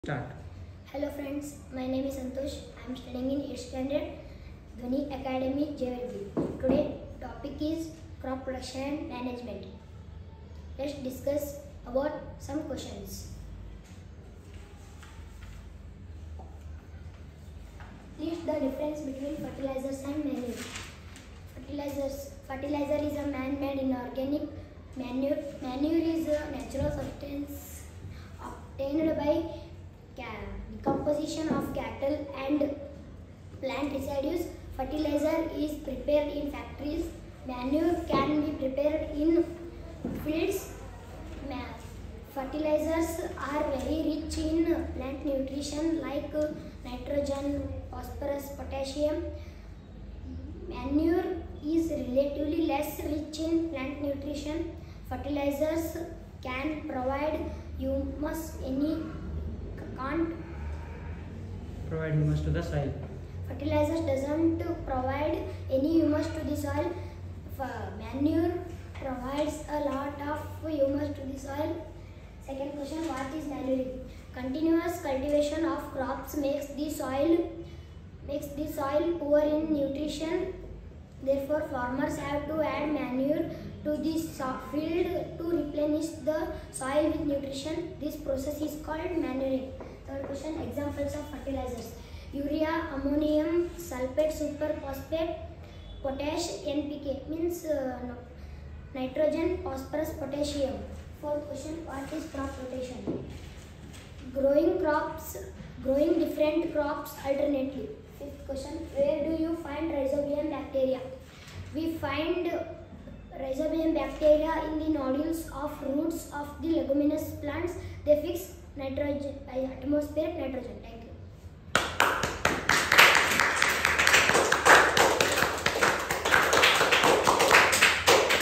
Start. Hello friends, my name is Santosh. I am studying in 8th standard, Dhwani Academy, JLB. Today topic is crop production and management. Let's discuss about some questions. List the difference between fertilizers and manure. Fertilizer is a man-made inorganic manure. Manure is a natural substance obtained by decomposition of cattle and plant residues. Fertilizer is prepared in factories. Manure can be prepared in fields. Fertilizers are very rich in plant nutrition like nitrogen, phosphorus, potassium. Manure is relatively less rich in plant nutrition. Fertilizers can provide humus, can't Provide humus to the soil. Fertilizers doesn't provide any humus to the soil. Manure provides a lot of humus to the soil. Second question, what is manuring? Continuous cultivation of crops makes the soil poor in nutrition. Therefore, farmers have to add manure to the field to replenish the soil with nutrition. This process is called manuring. Third question, examples of fertilizers: urea, ammonium sulfate, superphosphate, potash, NPK means nitrogen, phosphorus, potassium. Fourth question, what is crop rotation? Growing different crops alternately. Fifth question, where do you find rhizobium bacteria? We find rhizobium bacteria in the nodules of roots of the leguminous plants. They fix atmospheric nitrogen. Thank you.